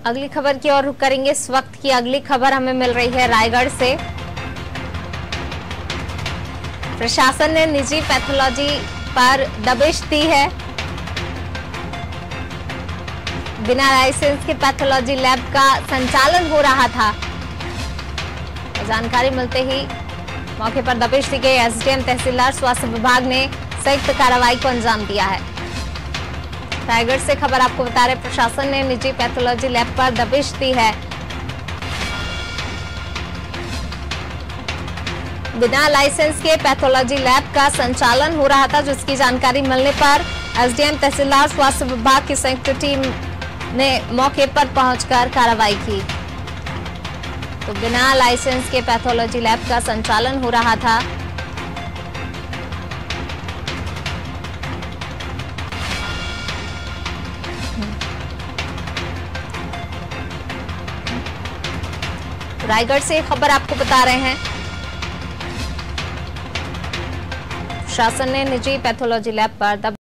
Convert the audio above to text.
अगली खबर की ओर रुख करेंगे। इस वक्त की अगली खबर हमें मिल रही है रायगढ़ से। प्रशासन ने निजी पैथोलॉजी पर दबिश दी है। बिना लाइसेंस के पैथोलॉजी लैब का संचालन हो रहा था। जानकारी मिलते ही मौके पर दबिश दी गई। एसडीएम तहसीलदार स्वास्थ्य विभाग ने संयुक्त कार्रवाई को अंजाम दिया है। रायगढ़ से खबर आपको बता रहे, प्रशासन ने निजी पैथोलॉजी लैब पर दबिश दी है। बिना लाइसेंस के पैथोलॉजी लैब का संचालन हो रहा था, जिसकी जानकारी मिलने पर एसडीएम तहसीलदार स्वास्थ्य विभाग की संयुक्त टीम ने मौके पर पहुंचकर कार्रवाई की। तो बिना लाइसेंस के पैथोलॉजी लैब का संचालन हो रहा था। रायगढ़ से खबर आपको बता रहे हैं, प्रशासन ने निजी पैथोलॉजी लैब पर